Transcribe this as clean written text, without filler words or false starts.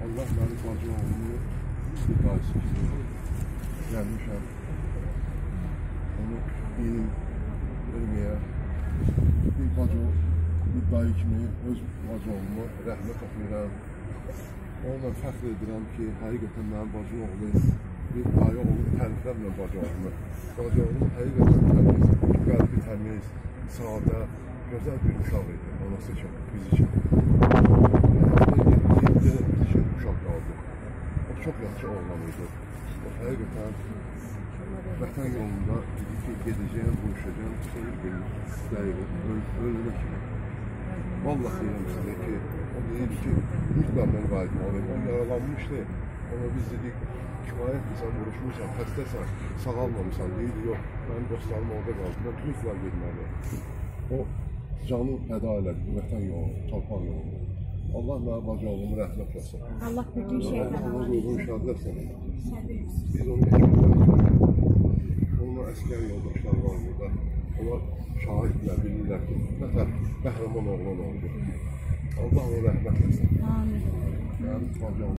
Allah mənim bacı oğlumu bir qaysı kimi gəlmişəm. Onu benim ölməyə bir bacı, bir dayı kimi öz bacı oğlumu rəhmət oxuyuram. Onunla fəxr edirəm ki, həqiqətən mənim bacı oğlum bir dayı oğlum tərifləmlə bacı oğlumu. Bacı oğlum həqiqətən təmiz, qəlbi təmiz, sadə, gözəl bir uşaq idi. Anası üçün, biz için. Uşaq qaldı. O çox yaxşı oğlan idi. O həqiqətən vətən yolunda dedi ki, gedəcəyəm, buluşacağım, xeyir bir dəqiq, ölümə kimi. Vallahi deyirəm sizə ki, o deyirdi ki, mütləq mən qayıtmalıyım. O yaralanmışdı. Ona biz dedik, kifayətdir, sən vuruşmuşsan, xəstəsən, sağalmamışsan. Deyirdi, yox, mənim dostlarım orada qaldı. Mən mütləq getməliyim. O canı fəda elədi, vətən yolu, torpaq yolu. Allah mənə bacı oğlumu rəhmət etsin. Allah bütün şeydən Allah ruhunu şad etsin. Biz onu heç olmayacaq. Onun əskər yoldaşları var burada. Onlar şahidlər, bilirlər ki, nə tər qəhrəman oğlan oldu. Allah onu rəhmət etsin. Amin. Mənim bacı oğlum.